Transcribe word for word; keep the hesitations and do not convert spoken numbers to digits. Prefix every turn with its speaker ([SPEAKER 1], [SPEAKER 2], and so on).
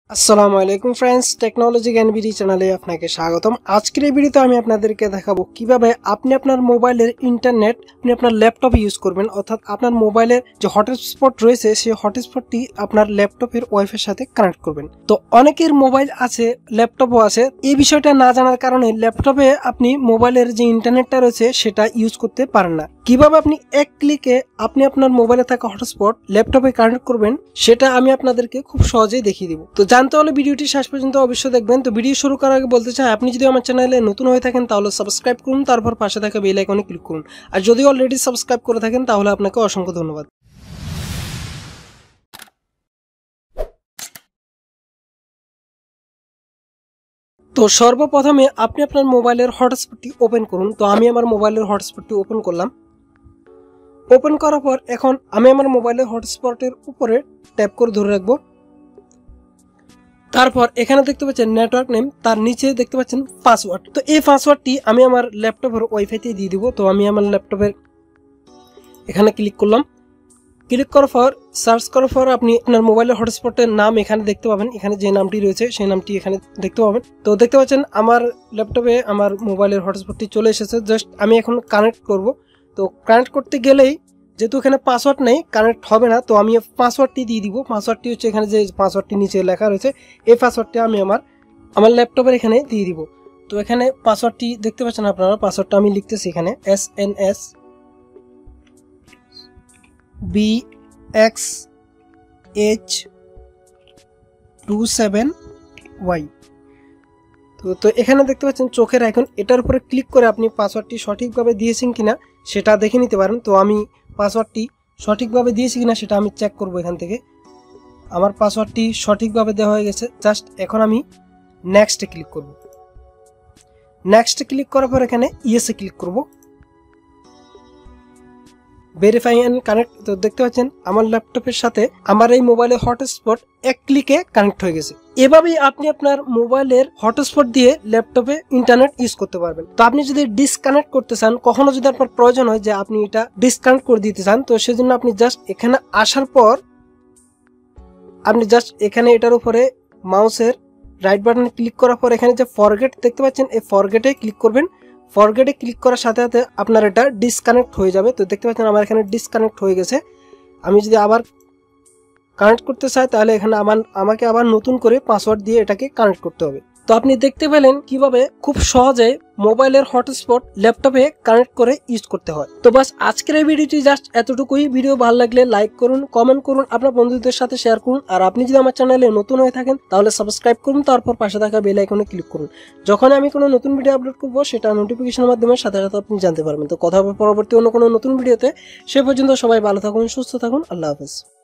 [SPEAKER 1] আসসালামু আলাইকুম friends technology জ্ঞান বিডি চ্যানেলে আপনাকে স্বাগতম। আজকের এই ভিডিওতে আমি আপনাদেরকে দেখাবো কিভাবে আপনি আপনার মোবাইলের ইন্টারনেট আপনি আপনার ল্যাপটপে ইউজ করবেন, অর্থাৎ আপনার মোবাইলের যে হটস্পট রয়েছে সেই হটস্পটটি আপনার ল্যাপটপের ওয়াইফাই এর সাথে কানেক্ট করবেন। তো অনেকের মোবাইল আছে, ল্যাপটপও আছে, এই বিষয়টা না জানার কারণে ল্যাপটপে আপনি মোবাইলের যে ইন্টারনেটটা রয়েছে সেটা ইউজ করতে পারেন না। কিভাবে আপনি এক ক্লিকে আপনি আপনার মোবাইলে থাকা হটস্পট ল্যাপটপে কানেক্ট করবেন সেটা আমি আপনাদেরকে খুব সহজেই দেখিয়ে দিব। তো জানতে হলে ভিডিওটি শেষ পর্যন্ত অবশ্যই দেখবেন। তো ভিডিও শুরু করার আগে বলতে চাই, আপনি যদি আমার চ্যানেলে নতুন হয়ে থাকেন তাহলে সাবস্ক্রাইব করুন, তারপর পাশে থাকা বেল আইকনে ক্লিক করুন। আর যদি অলরেডি সাবস্ক্রাইব করে থাকেন তাহলে আপনাকে অসংখ্য ধন্যবাদ। তো সর্বপ্রথমে আপনি আপনার মোবাইলের হটস্পটটি ওপেন করুন। তো আমি আমার মোবাইলের হটস্পটটি ওপেন করলাম। ওপেন করার পর এখন আমি আমার মোবাইলের হটস্পটের উপরে ট্যাপ করে ধরে রাখবো। তারপর এখানে দেখতে পাচ্ছেন নেটওয়ার্ক নেম, তার নিচে দেখতে পাচ্ছেন পাসওয়ার্ড। তো এই পাসওয়ার্ডটি আমি আমার ল্যাপটপের ওয়াইফাইতে দিয়ে দিব। তো আমি আমার ল্যাপটপের এখানে ক্লিক করলাম। ক্লিক করার পর সার্চ করার পর আপনি আপনার মোবাইলের হটস্পটের নাম এখানে দেখতে পাবেন। এখানে যে নামটি রয়েছে সেই নামটি এখানে দেখতে পাবেন। তো দেখতে পাচ্ছেন আমার ল্যাপটপে আমার মোবাইলের হটস্পটটি চলে এসেছে। জাস্ট আমি এখন কানেক্ট করব। তো কানেক্ট করতে গেলেই যেহেতু এখানে পাসওয়ার্ড নেই, কানেক্ট হবে না। তো আমি পাসওয়ার্ডটি দিয়ে দিব। পাসওয়ার্ডটি হচ্ছে এখানে যে পাসওয়ার্ডটি নিচে লেখা রয়েছে, এই পাসওয়ার্ডটি আমি আমার আমার ল্যাপটপের এখানে দিয়ে দিব। তো এখানে পাসওয়ার্ডটি দেখতে পাচ্ছেন আপনারা। পাসওয়ার্ডটা আমি লিখতেছি এখানে S N S B X H two seven Y. তো তো এখানে দেখতে পাচ্ছেন চোখের আইকন, এটার উপরে ক্লিক করে আপনি পাসওয়ার্ডটি সঠিকভাবে দিয়েছেন কিনা সেটা দেখে নিতে পারেন। তো আমি পাসওয়ার্ডটি সঠিকভাবে দিয়েছি কিনা সেটা আমি চেক করব। এখান থেকে আমার পাসওয়ার্ডটি সঠিকভাবে দেওয়া হয়ে গেছে। জাস্ট এখন আমি নেক্সটে ক্লিক করব। নেক্সটে ক্লিক করার পর এখানে ইয়েসে ক্লিক করব। Verify and connect. তো দেখতে পাচ্ছেন আমার ল্যাপটপের সাথে আমার এই মোবাইলের হটস্পট এক ক্লিকে কানেক্ট হয়ে গেছে। এভাবেই আপনি আপনার মোবাইলের হটস্পট দিয়ে ল্যাপটপে ইন্টারনেট ইউজ করতে পারবেন। তো আপনি যদি ডিসকানেক্ট করতে চান, কখনো যদি আপনার প্রয়োজন হয় যে আপনি এটা ডিসকানেক্ট করে দিতে চান, তো সেজন্য আপনি জাস্ট এখানে আসার পর আপনি জাস্ট এখানে এটার উপরে মাউসের রাইট বাটনে ক্লিক করার পর এখানে যে ফরগেট দেখতে পাচ্ছেন, এই ফরগেটে ক্লিক করবেন। ফরগেটে ক্লিক করার সাথে সাথে আপনার এটা ডিসকানেক্ট হয়ে যাবে। তো দেখতে পাচ্ছেন আমার এখানে ডিসকানেক্ট হয়ে গেছে। আমি যদি আবার কানেক্ট করতে চাই তাহলে এখানে আমার আমাকে আবার নতুন করে পাসওয়ার্ড দিয়ে এটাকে কানেক্ট করতে হবে। তো আপনি দেখতে পেলেন কিভাবে খুব সহজে মোবাইলের হটস্পট ল্যাপটপে কানেক্ট করে ইউজ করতে হয়। তো বাস আজকের এই ভিডিওটি জাস্ট এতটুকুই। ভিডিও ভালো লাগলে লাইক করুন, কমেন্ট করুন, আপনার বন্ধুদের সাথে শেয়ার করুন। আর আপনি যদি আমার চ্যানেলে নতুন হয়ে থাকেন তাহলে সাবস্ক্রাইব করুন, তারপর পাশে থাকা বেল আইকনে ক্লিক করুন। যখন আমি কোনো নতুন ভিডিও আপলোড করবো সেটা নোটিফিকেশনের মাধ্যমে সাথে সাথে আপনি জানতে পারবেন। তো কথা হবে পরবর্তী অন্য কোনো নতুন ভিডিওতে। সে পর্যন্ত সবাই ভালো থাকুন, সুস্থ থাকুন। আল্লাহ হাফেজ।